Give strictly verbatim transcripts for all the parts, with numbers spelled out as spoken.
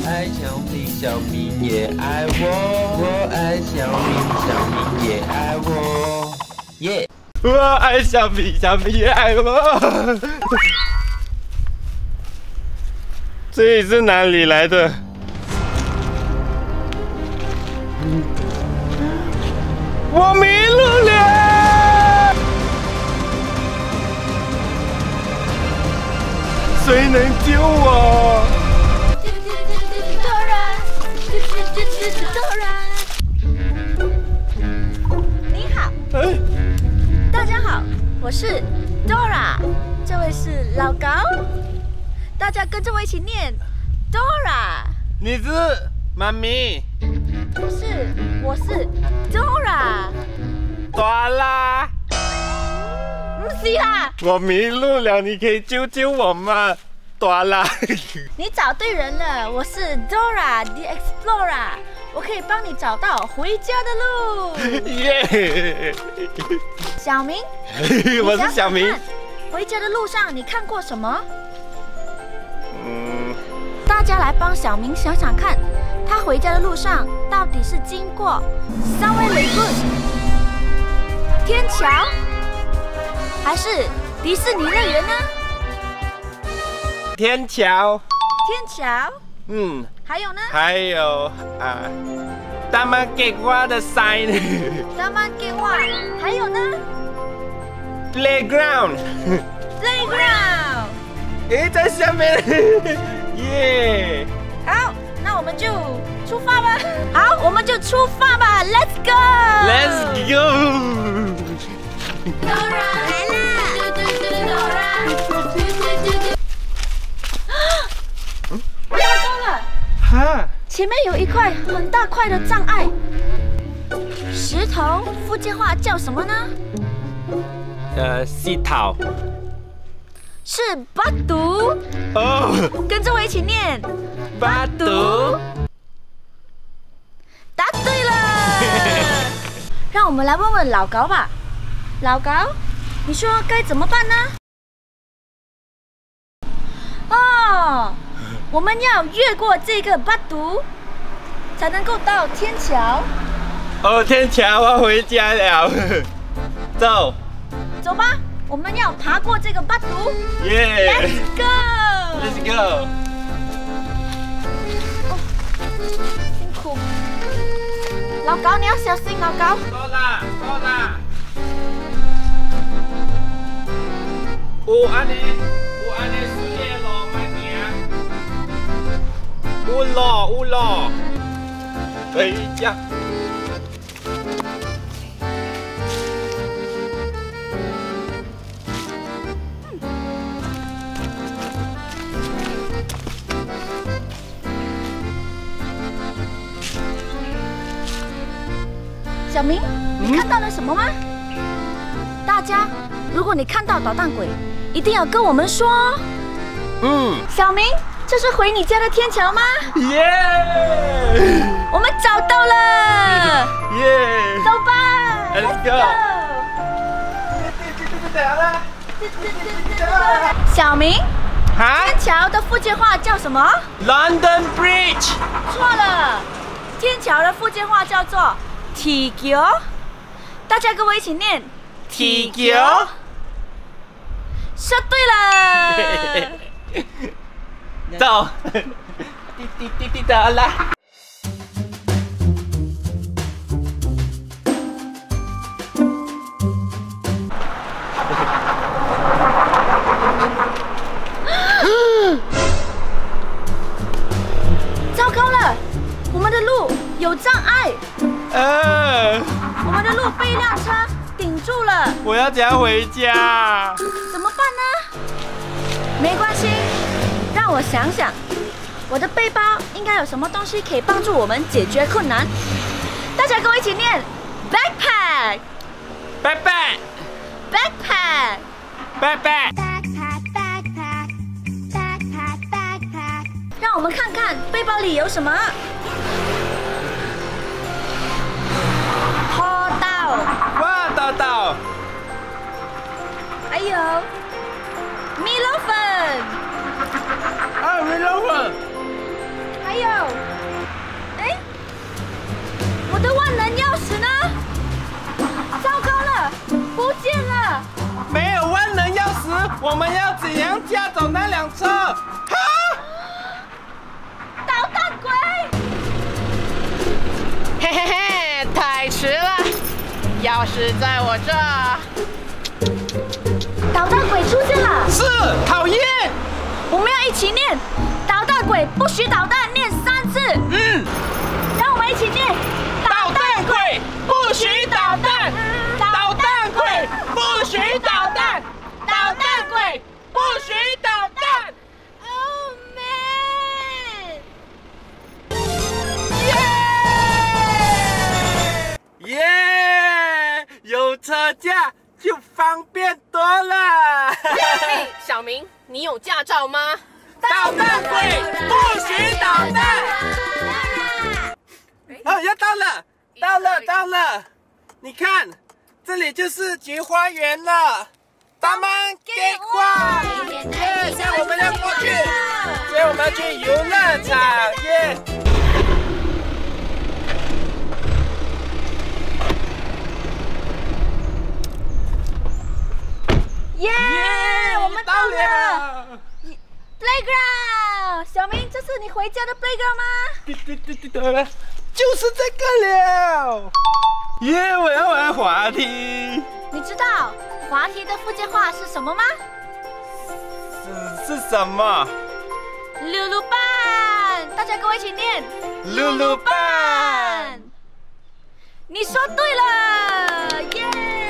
爱小明，小明也爱我。我爱小明，小明也爱我。耶！我爱小明，小明也爱我。这里是哪里来的？我迷路了，谁能救我？ 你好， 哎， 大家好，我是 Dora， 这位是老高，大家跟着我一起念 Dora。 你是妈咪？ 不是，我是 Dora。 朵拉， 不是啦， 我迷路了，你可以救救我吗？朵拉， 你找对人了，我是 Dora the Explorer， 我可以帮你找到回家的路。 耶！ 小明， 我是小明。 你想想看，回家的路上你看过什么？ 嗯， 大家来帮小明想想看，他回家的路上到底是经过三威雷顿、天桥，还是迪士尼乐园呢？ 天桥。 天桥， 嗯， 还有呢？ 还有啊，大妈给我的 sign。 大妈给我，还有呢 Playground。 ？Playground。 诶，在下面。耶！ 好，那我们就出发吧。好，我们就出发吧 ，Let's go。 Let's go。 Dora 来了。糟糕了！ 哈， 前面有一块很大块的障碍，石头福建话叫什么呢？ 呃，西桃。 是巴毒。 哦， 跟着我一起念。 巴毒。 答对了。让我们来问问老高吧。老高，你说该怎么办呢？哦，我们要越过这个巴毒，才能够到天桥。 哦，天桥，我回家了。走。 走吧，我们要爬过这个巴毒。 耶 Let's go。 ！Let's go。 辛苦。老高，你要小心，老高。 到啦，到啦。有安尼，有安尼水的路莫行。有路，有路。哎呀！ 小明，你看到了什么吗？大家，如果你看到捣蛋鬼，一定要跟我们说哦。 嗯。 小明，这是回你家的天桥吗？ 耶！ 我们找到了。 耶！ 走吧 Let's go。 小明， 哈天桥的福建话叫什么？ ？London Bridge。 错了，天桥的福建话叫做铁桥。大家跟我一起念。 铁桥。 说对了。 走。滴滴滴滴的啦。 糟糕了，我们的路有障碍。 呃， 我们的路被一辆车顶住了， 我要怎样回家？ 怎么办呢？没关系，让我想想，我的背包应该有什么东西可以帮助我们解决困难。大家跟我一起念 backpack backpack backpack backpack。 让我们看看背包里有什么。拖刀， 哇，豆豆。 还有米露粉， 啊，米露粉。 还有上车！哈！ 捣蛋鬼！ 嘿嘿嘿，太迟了！钥匙在我这。 捣蛋鬼出现了！ 是，讨厌！ 我们要一起念“捣蛋鬼不许捣蛋”，念三次。 嗯， 让我们一起念“ 捣蛋鬼不许捣蛋，捣蛋鬼不许捣蛋，捣蛋鬼不许捣蛋。” Oh man！ 耶！耶！有车架就方便多了。 嘿，小明，你有驾照吗？ 捣蛋鬼不许捣蛋！哦，要到了，到了，到了！你看，这里就是菊花园了。大们给花！耶！现在我们要过去，现在我们要去游乐场耶！ 耶！我们到到了了。 Playground， 小明，这是你回家的 Playground 吗？ 对对对对对了，就是这个了。耶！我要玩滑梯。 你知道滑梯的福建话是什么吗？ 是是什么？ 噜噜板，大家跟我一起念。 噜噜板。 你说对了，耶！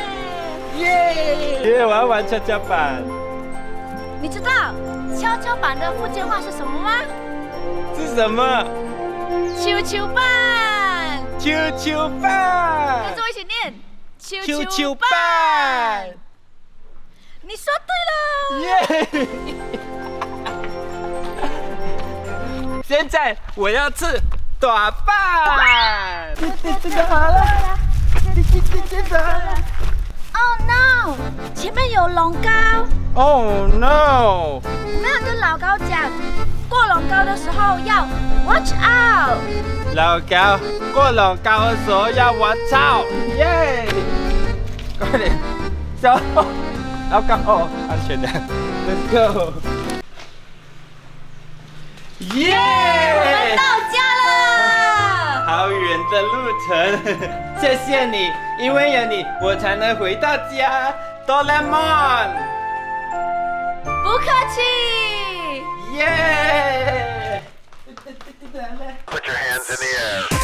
耶！耶！我要玩跷跷板。 你知道跷跷板的福建话是什么吗？ 是什么？ 跷跷板。 跷跷板。 跟着我一起念。 跷跷板。 你说对了。 耶！现在我要吃短棒。好了。 Oh no！ 前面有龙高。 Oh no！ 我们要跟老高讲，过龙高的时候要 watch out。 老高过龙高的时候要watch out。耶！快点，走！老高哦，安全的 ，Let's go！ 耶！ 我们到家了。 好远的路程，谢谢你，因为有你，我才能回到家。哆啦 A 梦， 不客气。 耶！ Put your hands in the air.